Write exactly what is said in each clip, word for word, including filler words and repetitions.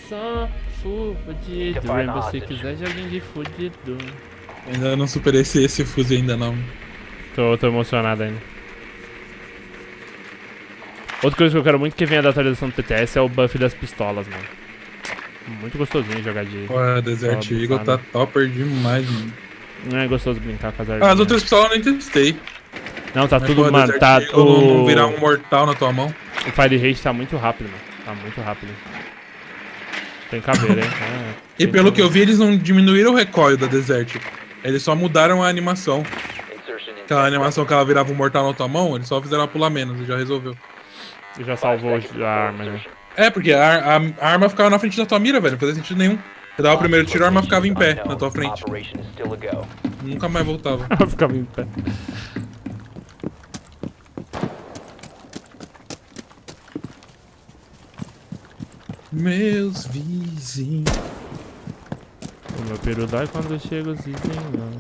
só fudido. Rainbow se quiser joguinho de fudido. Ainda não superei esse, esse fuzil ainda não. Tô, tô emocionado ainda. Outra coisa que eu quero muito que venha da atualização do P T S é o buff das pistolas, mano. Muito gostosinho jogar de... Pô, Desert Eagle tá topper demais, mano. Não é gostoso brincar com as armas. Ah, as outras pistolas eu nem testei. Não, tá Mas, tudo, pô, mano, Desert tá... Eagle O... não virar um mortal na tua mão. O Fire Rate tá muito rápido, mano. Tá muito rápido. Tem caveira, hein? É, e pelo caveira. que eu vi, eles não diminuíram o recoil da Desert. Eles só mudaram a animação. Aquela animação que ela virava um mortal na tua mão, eles só fizeram ela pular menos e já resolveu. E já salvou a arma, né? É, porque a, a, a arma ficava na frente da tua mira, velho. Não fazia sentido nenhum. Você dava o primeiro tiro, a arma ficava em pé na tua frente. Nunca mais voltava. Ela ficava em pé. Meus vizinhos. O meu peru dói quando chega os vizinhos.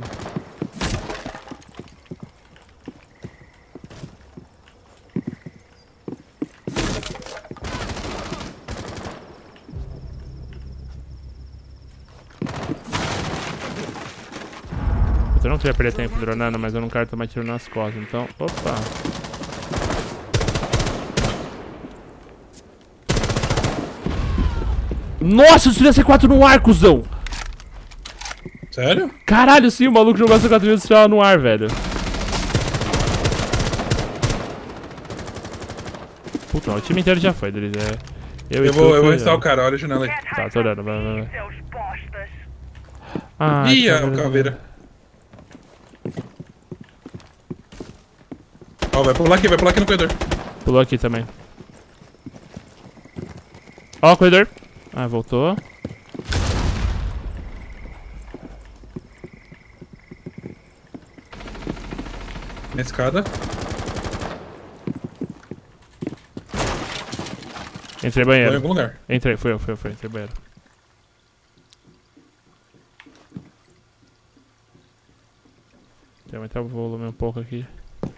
Eu não queria perder tempo dronando, mas eu não quero tomar tiro nas costas, então... Opa! Nossa, eu tirei a C quatro no ar, cuzão! Sério? Caralho, sim, o maluco jogou a C quatro vezes no ar, velho. Puta, o time inteiro já foi, deles. É... Eu, eu vou, eu vou restar o cara, olha a janela aí. Tá, tô olhando, vai, vai, vai. Ah, Ih, é o caveira. Ó, vai pular aqui, vai pular aqui no corredor. Pulou aqui também. Ó, o corredor. Ah, voltou. Na escada. Entrei Foi em banheiro. algum lugar. Entrei, foi eu, foi eu, foi eu, entrei banheiro. Deixa eu aumentar o volume um pouco aqui.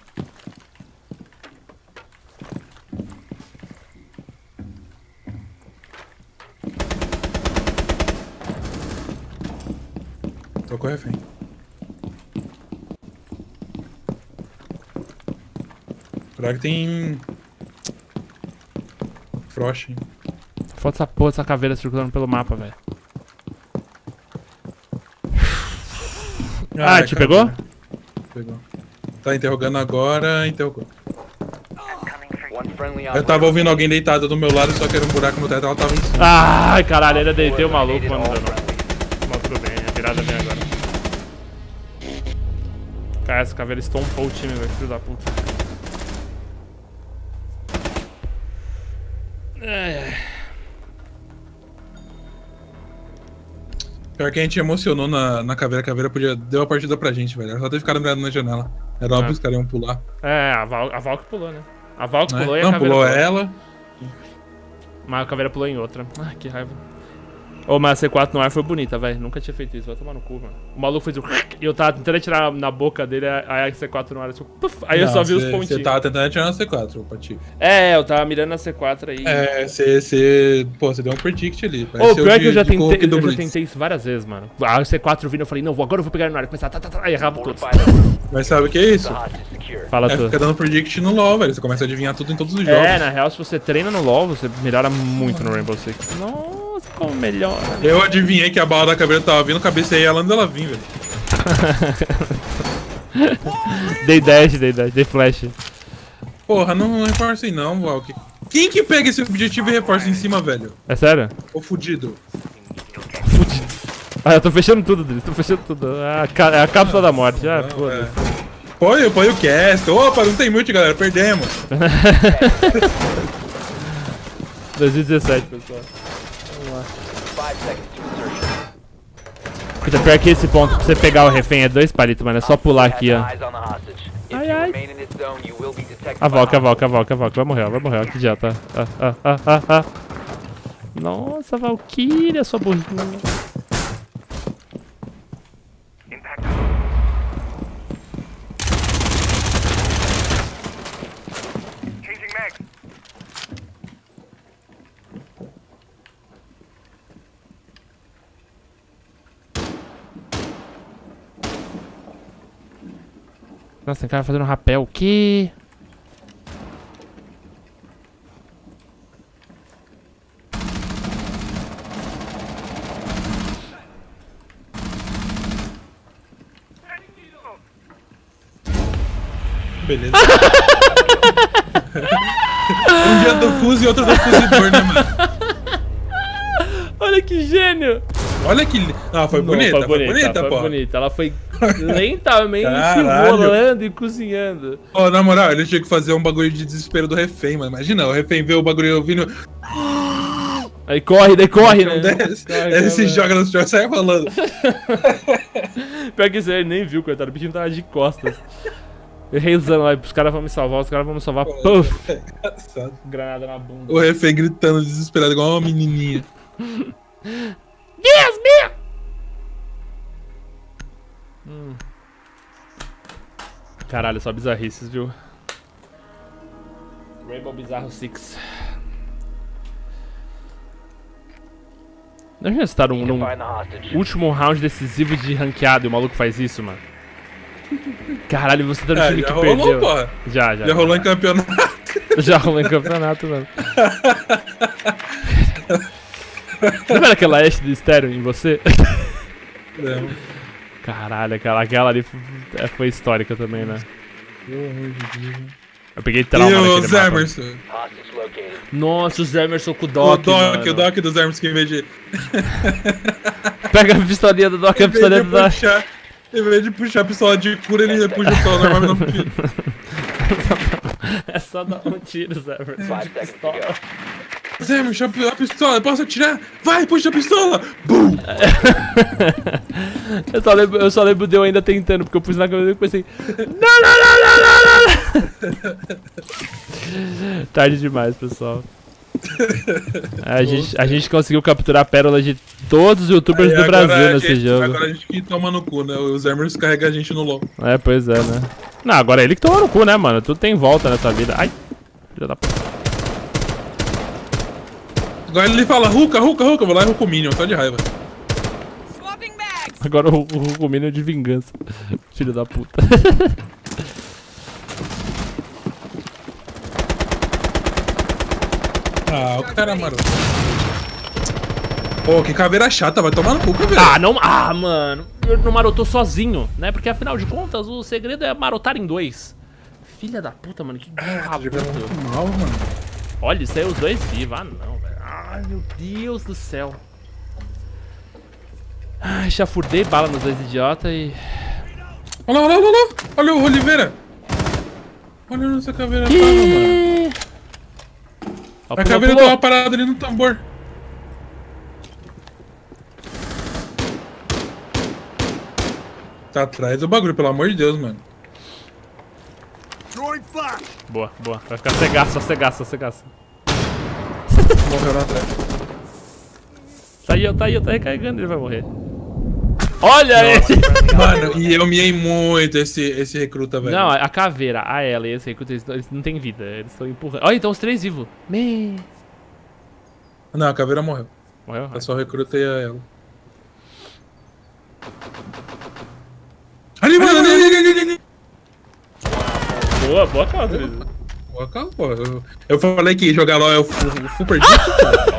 Tô com o refém. Será que tem... Frost, hein? Falta essa porra, essa caveira circulando pelo mapa, velho. Ah, é, te caveira. pegou? Pegou. Tá interrogando agora, interrogou. Eu tava ouvindo alguém deitado do meu lado, só que era um buraco no teto, ela tava em cima. Ai, caralho, ainda deitei o maluco, mano. Não, não, tudo bem, é virada minha agora. Cara, essa caveira estompou o time, velho, filho da puta. Ai, ai. Pior que a gente emocionou na, na caveira, a caveira podia, deu a partida pra gente, velho. Ela só teve ficado mirando na janela. Era óbvio que os caras iam pular. É, a Val, a Val que pulou, né? A Val que Né? pulou e a Não, caveira pulou pulou. ela. Mas a caveira pulou em outra. Ah, que raiva. Ô, mas a C quatro no ar foi bonita, velho. Nunca tinha feito isso. Vai tomar no cu, mano. O maluco fez o... E eu tava tentando tirar na boca dele, aí a C quatro no ar. Assim, puff, aí Não, eu só vi cê, os pontinhos. Você tava tentando atirar na C quatro, Pati. É, eu tava mirando na C quatro aí. É, você... Você... Pô, você deu um predict ali. Ô, pior de, que eu já, tentei, eu já Blitz. tentei isso várias vezes, mano. A C quatro vindo, eu falei, não, agora eu vou pegar no ar. Começar, tá, tá, tá, aí errava todos. Mas sabe o que é isso? Fala É tu. ficar dando predict no LoL, velho. Você começa a adivinhar tudo em todos os jogos. É, na real, se você treina no LoL, você melhora muito no Rainbow Six. Nossa, como melhora. Eu adivinhei que a bala da caveira tava vindo, cabecei ela antes dela vir, velho. Dei dash, dei dash, dei flash. Porra, não reforça aí não, Valk. Quem que pega esse objetivo e reforça em cima, velho? É sério? Ô fudido. Fudido. Ah, eu tô fechando tudo deles, tô fechando tudo. Ah, é a cápsula da morte, ah, Não, foda-se. é. Põe, põe o cast. Opa, não tem mute, galera. Perdemos. dois mil e dezessete, pessoal. Vamos lá. Puta, pior que esse ponto pra você pegar o refém é dois palitos, mano. É só pular aqui, ó. Ai, ai. A Valk, a Valk, a Valk, a Valk. Vai morrer, vai morrer. Aqui já tá. Ah, ah, ah, ah, ah. Nossa, Valkyria, sua burrinha. Nossa, tem cara fazendo rapel. O quê? Beleza. Um dia do fuso e outro do fusidor, né, mano? Olha que gênio! Olha que... Ah, foi Não, bonita, foi foi bonita, bonita, foi pô. bonita. Ela foi lentamente Caralho. rolando e cozinhando. Ó, na moral, ele tinha que fazer um bagulho de desespero do refém, mano. Imagina, o refém vê o bagulho vindo... Aí corre, daí corre, né? Desce, Corre, ele se corre. joga no chão e sai rolando. Pior que isso aí, ele nem viu, coitado. O bichinho tava de costas. Eu rezando lá, os caras vão me salvar, os caras vão me salvar. Puff! É engraçado. Granada na bunda. O refém gritando desesperado, igual uma menininha. Deus meu! Hum. Caralho, só bizarrices, viu? Rainbow Bizarro Six. Não já estar num, num último round decisivo de ranqueado e o maluco faz isso, mano? Caralho, você tá no Ah, time já que rolou, perdeu. porra. Já, já. Já rolou em campeonato. Já rolou em campeonato, mano. Lembra aquela Ashe do estéreo em você? Não. Caralho, aquela, aquela ali foi, foi histórica também, né? Eu peguei E trauma o naquele mapa. Zemerson? Nossa, o Zemerson com o O Doc, Doc, mano. o Doc do Zemerson que em vez de... Pega a pistolinha do Doc e a Em vez de pistolinha do Doc. puxar, em vez de puxar a pistola de cura, ele puxa a pistola normal e não puxa. É só dar um tiro, Zemerson. Pistola. Zemerson, a pistola, posso atirar? Vai, puxa a pistola! Bum! Eu só lembro, eu só lembro de eu ainda tentando, porque eu pus na câmera e pensei... Não, não, não, não, não, não! Tarde demais, pessoal. A gente, a gente conseguiu capturar a pérola de todos os youtubers Aí, do agora Brasil a nesse gente- jogo. Agora a gente que toma no cu, né? O Zemerson carrega a gente no LoL. É, pois é, né? Não, agora é ele que toma no cu, né, mano? Tudo tem volta nessa vida. Ai, filha da p... Agora ele fala, Ruka, Ruka, Ruka, eu vou lá e Ruka o Minion, só de raiva. Agora o, o Rucomínio é de vingança. Filho da puta. Ah, o cara maroto. Pô, que caveira chata, vai tomar no cu, caveira. Ah, não. Ah, mano. Eu não marotou sozinho, né? Porque afinal de contas, o segredo é marotar em dois. Filha da puta, mano. Que rabo. Mal, mano. Olha, isso aí os dois vivos. Ah, não, velho. Ai, meu Deus do céu. Ai, já furdei bala nos dois idiotas e... Olha lá, olha lá, olha lá. Olha o Oliveira. Olha onde essa caveira tava, mano. Ó, A pulou, caveira pulou. tava parada ali no tambor. Tá atrás do bagulho, pelo amor de Deus, mano. Boa, boa. Vai ficar cegaço, só cegaço, só cegaço. Morreu lá atrás. Tá aí, ó, tá aí, ó, tá recarregando, ele vai morrer. Olha ele! Mano, e eu miei muito esse, esse recruta, velho. Não, a caveira, a ela e esse recruta, eles, eles não tem vida, eles estão empurrando. Olha, então os três vivos. Me... Não, a caveira morreu. Morreu? Eu só recrutei a ela. Ali, mano, ali, ali, ali, ali, ali. Boa, boa calma, Luiz. Boa, calma, pô. Eu, eu falei que jogar LOL é o, fu- o super disso,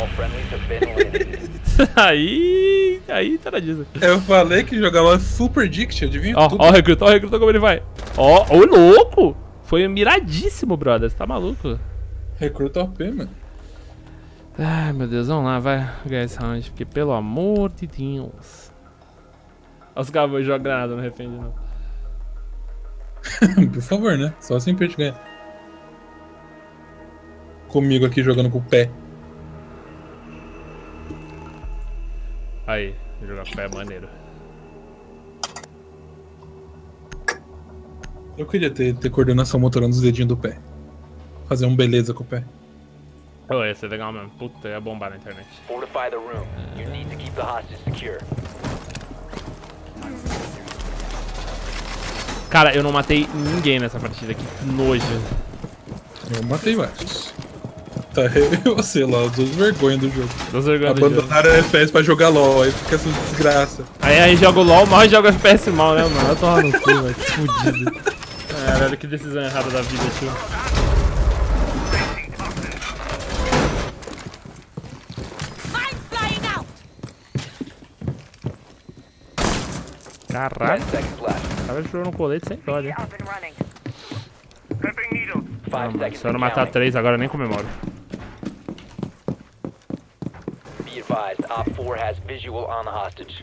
Aí, aí tá na Disney. Eu falei que jogar LOL é super dict, adivinha Ó, tudo. ó o recruta, ó o recruta como ele vai. Ó, ô louco! Foi miradíssimo, brother, você tá maluco? Recruta O P, mano. Ai, meu Deus, vamos lá, vai ganhar esse round, porque pelo amor de Deus. Olha os caras jogam granada no refém de novo. Por favor, né? Só assim pra gente ganhar. Comigo aqui jogando com o pé. Aí, jogar com o pé é maneiro. Eu queria ter, ter coordenação motora nos dedinhos do pé. Fazer um beleza com o pé. Oh, ia ser legal mesmo. Puta, ia bombar na internet. Fortify the room. You need to keep the hostage secure. Cara, eu não matei ninguém nessa partida, que nojo. Eu matei vários. Tá, eu e você lá, os dois vergonhas do jogo. Tô jogando o jogo. Abandonaram a F P S pra jogar LOL, aí fica essa desgraça. Aí aí joga o LOL, mal e joga F P S mal, né, mano? Eu tô lá no cu, velho, que fudido. Caralho, que decisão errada da vida, tio. Caralho. Tava jogando colete sem dó, né? Não, mano, se eu não matar três agora eu nem comemoro. Be advised, Op four has visual on the hostage.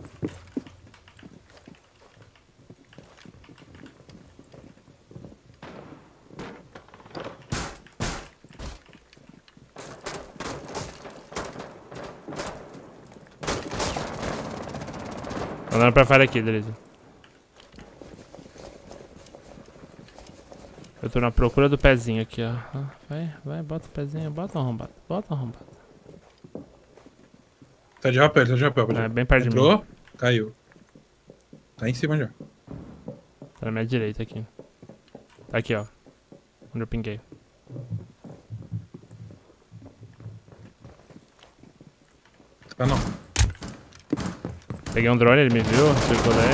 Andando pra fora aqui, beleza. Eu tô na procura do pezinho aqui, ó. Vai, vai, bota o pezinho, bota um arrombado, bota um arrombado. Tá de rapel, tá de rapel. É, bem perto Entrou, de mim. Caiu. Tá em cima já. Tá na minha direita aqui. Tá aqui, ó. Onde eu pinguei. Tá não. Peguei um drone, ele me viu, circulei.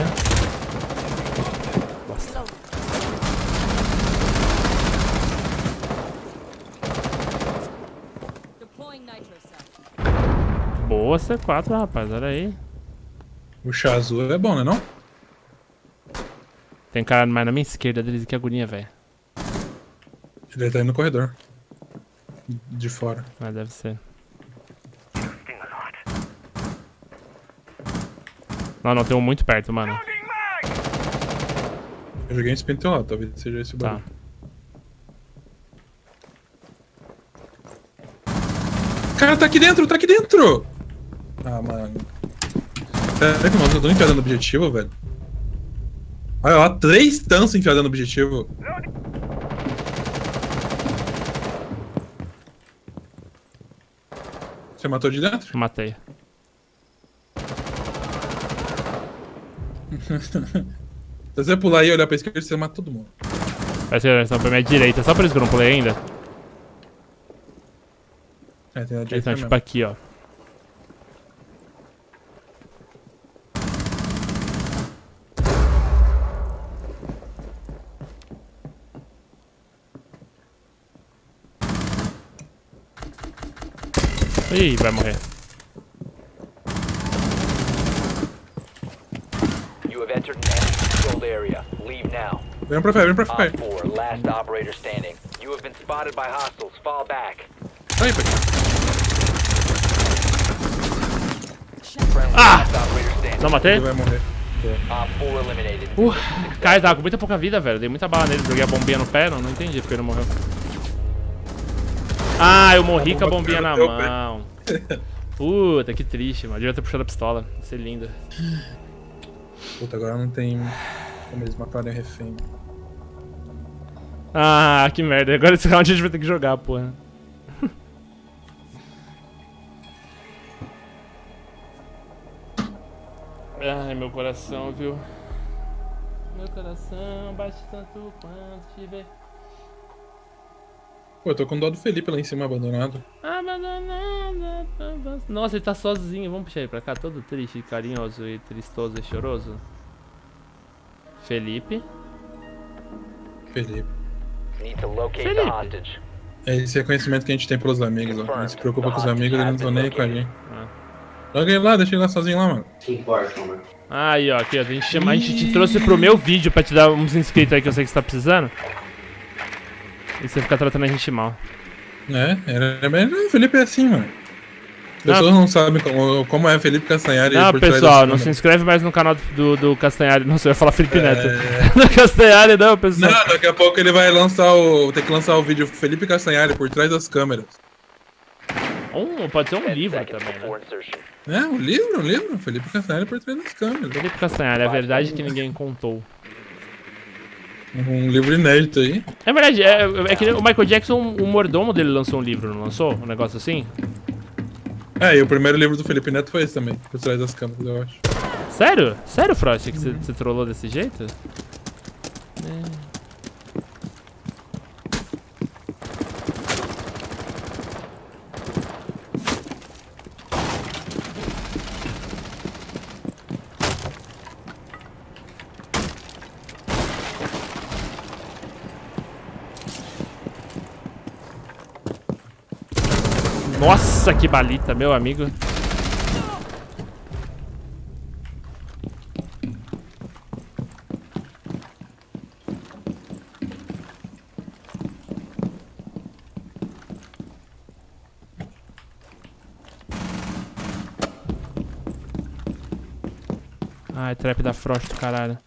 Bosta. Boa C quatro, rapaz, olha aí. O chá azul é bom, né não? Tem cara mais na minha esquerda deles, que agonia, velho. Ele tá indo no corredor. De fora. Mas deve ser. Não, não, tem um muito perto, mano. Eu joguei um spin do teu lado, talvez seja esse o Tá. barulho. Cara, tá aqui dentro, tá aqui dentro! Ah, mano. Será que eu tô enfiado no objetivo, velho? Olha lá, três tanços enfiados no objetivo. Você matou de dentro? Matei. Se você pular aí e olhar pra esquerda, você mata todo mundo. Vai ser eles estão pra minha direita, só por isso que eu não pulei ainda. É, tem a Eles direita estão mesmo. tipo aqui, ó. Ih, vai morrer. You have entered an enemy-controlled area. Leave now. Vem pra fé, vem pra fé. Op four, last operator standing. You have been spotted by hostiles. Fall back. Aí, pai. Friendly Ah! last operator standing. Não matei? Ele vai morrer. Op four eliminated. Uh, cara, tava com muita pouca vida, velho. Dei muita bala nele, joguei a bombinha no pé, não, não entendi porque ele não morreu. Ah, eu morri com a bombinha na mão. Puta, que triste, mano. Devia ter puxado a pistola. Ia ser linda. Puta, agora não tem como eles matarem o refém. Ah, que merda. Agora esse round a gente vai ter que jogar, porra. Ai, meu coração, viu? Meu coração bate tanto quanto te ver. Pô, eu tô com dó do Felipe lá em cima, abandonado. Abandonada. Nossa, ele tá sozinho. Vamos puxar ele pra cá, todo triste, carinhoso e tristoso e choroso. Felipe. Felipe. Need to locate Felipe. the hostage. É esse reconhecimento que a gente tem pelos amigos, ó. A gente se preocupa com os amigos, eles não estão nem aí com a gente. Ah. Joga ele lá, deixa ele lá sozinho lá, mano. Aí, ó, aqui, ó, a gente, chama, a gente te trouxe pro meu vídeo pra te dar uns inscritos aí que eu sei que você tá precisando. E você fica tratando a gente mal. É, era bem. O Felipe é assim, mano. As pessoas não, não sabem como, como é Felipe Castanhari. Não, por trás pessoal, dessa não se câmera. inscreve mais no canal do, do Castanhari. Nossa, eu ia falar Felipe É. Neto. No Castanhari não, pessoal. Não, daqui a pouco ele vai lançar o. Tem que lançar o vídeo Felipe Castanhari por trás das câmeras. Um, pode ser um Ten livro seconds também, before né? insertion. É, um livro, um livro. Felipe Castanhari por trás das câmeras. Felipe Castanhari, a verdade que ninguém contou. Um livro inédito aí. É verdade, é, é que o Michael Jackson, o mordomo dele lançou um livro, não lançou? Um negócio assim? É, e o primeiro livro do Felipe Neto foi esse também, por trás das câmeras, eu acho. Sério? Sério, Frost, que você trollou desse jeito? É. Nossa, que balita, meu amigo. Ai, trap da Frost do caralho.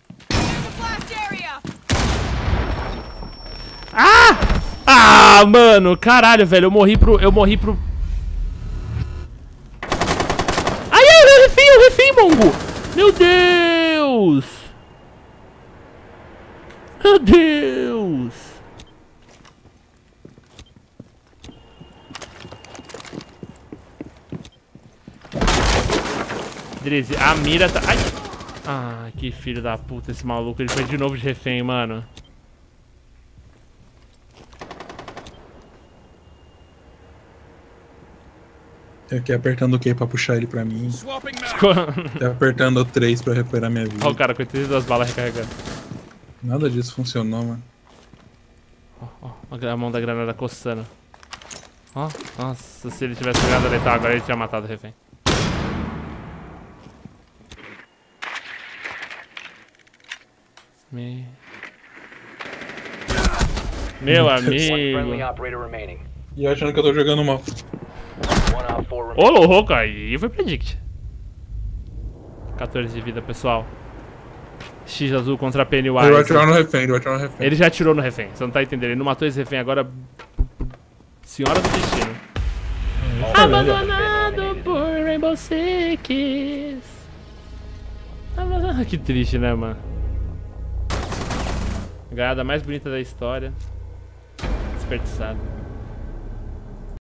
Ah! Ah, mano, caralho, velho, eu morri pro... Eu morri pro... Ai, ai, o refém, o refém, mongo! Meu Deus! Meu Deus! Drizzy, a mira tá... Ai! Ah, que filho da puta esse maluco. Ele foi de novo de refém, mano. Eu aqui apertando o Q pra puxar ele pra mim. E apertando o três pra recuperar minha vida. Olha o cara com trinta e duas balas recarregando. Nada disso funcionou, mano. Ó, ó, a mão da granada coçando. Ó, nossa, se ele tivesse pegado a letal agora ele tinha matado o refém. Me... Meu amigo. E achando que eu tô jogando mal. Ô, louco, aí foi predict. quatorze de vida, pessoal. X azul contra Pennywise. Ele vai atirar no refém, ele vai atirar no refém. Ele já atirou no refém, você não tá entendendo. Ele não matou esse refém agora. Senhora do destino. Tá Abandonado por Rainbow Six. Que triste, né, mano? Ganhada mais bonita da história. Desperdiçado.